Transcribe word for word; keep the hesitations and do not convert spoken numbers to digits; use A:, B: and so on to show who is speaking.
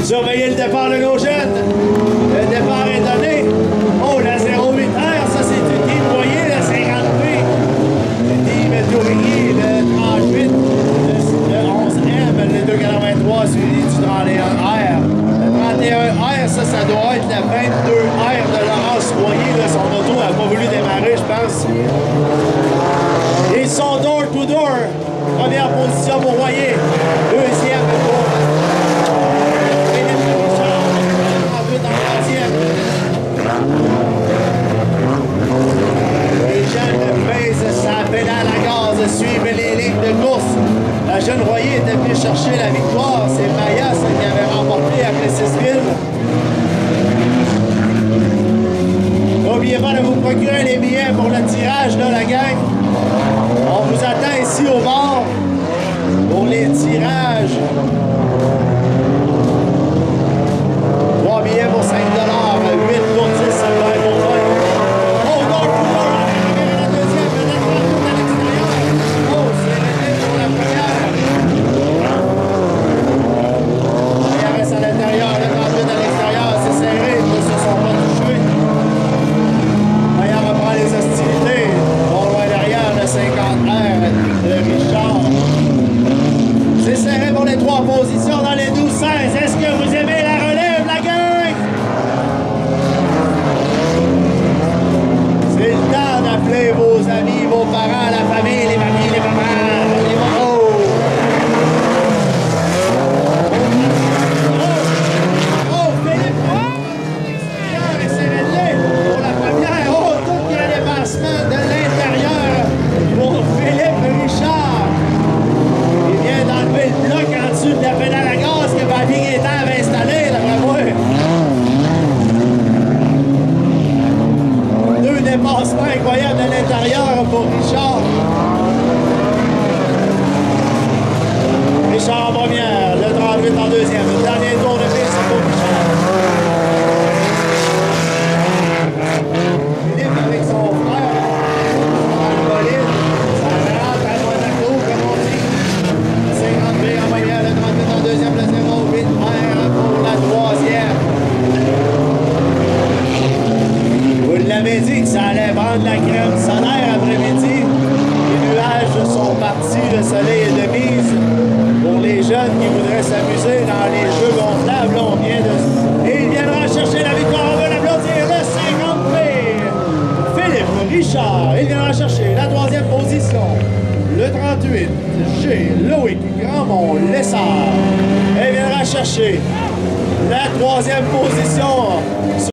A: Surveillez le départ de nos jeunes. Le départ est donné. Oh, la zéro huit R, ça c'est une team Boyer, le cinquante P. Le team Tourigny, le trente-huit. Le, le onze M, le deux quatre-vingt-trois, suivi du trente et un R. Le trente et un R, ça, ça doit être le vingt-deux R de Laurence Royer. Là, son auto n'a pas voulu démarrer, je pense. Ils sont door to door. Première position pour Royer. Deuxième pour Philippe Richard. trente-huit en troisième. Les jeunes baissent sa pédale à gaz, suivent les lignes de course. La jeune Royer était venue chercher la victoire. C'est Mayas qui avait remporté après Cécile. N'oubliez pas de vous procurer les billets pour le tirage, là, la gang. On vous attend ici au bar pour les tirages. trois billets pour cinq dollars, huit pour dix, vingt pour vingt. Oh, door to door, la première et la deuxième, le trente-huit à l'extérieur. Oh, c'est réglé pour la première. Il reste à l'intérieur, le trente-huit à l'extérieur, c'est serré, ils ne se sont pas touchés. D'ailleurs, on reprend les hostilités. Bon, loin derrière, le cinquante R de Richard. C'est serré pour les trois positions dans les douze seize. Est-ce que vous aimez la relève, la gang? C'est le temps d'appeler vos amis, vos parents, la famille, les mamies, les mamans, les mamans. Oh, oh, Philippe, l'extérieur est serré pour la première. Oh, tout grand dépassement de l'intérieur pour Philippe Richard. Il vient d'enlever le bloc en dessous de la pédale à gaz que Babi Gaétan avait installé, d'après moi. Deux dépassements incroyables de l'intérieur pour Richard. Richard en première, le trente-huit en deuxième. Le dernier tour de piste pour Richard. Philippe avec son frère dans le bolide. Ça rentre à Monaco, comme on dit. Le cinquante P en moyenne, le trente-huit en deuxième, le zéro huit R pour la troisième. Vous l'avez dit que ça allait prendre la crème solaire après-midi. Les nuages sont partis, le soleil est de mise. Pour les jeunes qui voudraient s'amuser dans les jeux gonflables, on vient de... Et il viendra chercher la victoire. On va l'applaudir, le cinquante P. Philippe Richard, il viendra chercher la troisième position. Le trente-huit, G. Loïc Grandmont Lessard. Il viendra chercher la troisième position.